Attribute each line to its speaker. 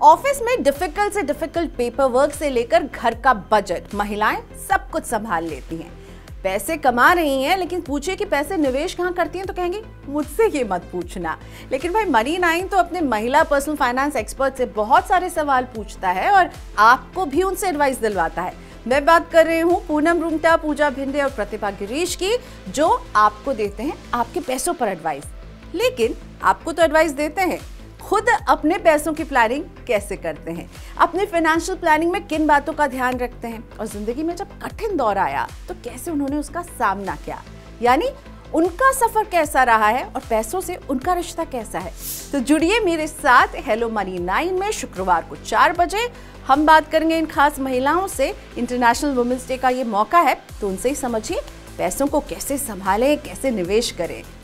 Speaker 1: Office में difficult से difficult paper work से लेकर घर का बजट महिलाएं सब कुछ संभाल लेती हैं। पैसे कमा रही हैं, लेकिन पूछिए कि पैसे निवेश कहाँ करती हैं तो कहेंगी मुझसे ये मत पूछना। लेकिन भाई मनी9 तो अपने महिला पर्सनल फाइनेंस एक्सपर्ट से बहुत सारे सवाल पूछता है और आपको भी उनसे एडवाइस दिलवाता है। मैं बात कर रही हूँ पूनम रूंगटा, पूजा भिंडे और प्रतिभा गिरीश की, जो आपको देते हैं आपके पैसों पर एडवाइस। लेकिन आपको तो एडवाइस देते हैं, खुद अपने पैसों की प्लानिंग कैसे करते हैं, अपने फाइनेंशियल प्लानिंग में किन बातों का ध्यान रखते हैं और जिंदगी में जब कठिन दौर आया तो कैसे उन्होंने उसका सामना किया, यानी उनका सफर कैसा रहा है और पैसों से उनका रिश्ता कैसा है। तो जुड़िए मेरे साथ हेलो मनी9 में शुक्रवार को 4 बजे। हम बात करेंगे इन खास महिलाओं से। इंटरनेशनल वुमेन्स डे का ये मौका है तो उनसे ही समझिए पैसों को कैसे संभालें, कैसे निवेश करें।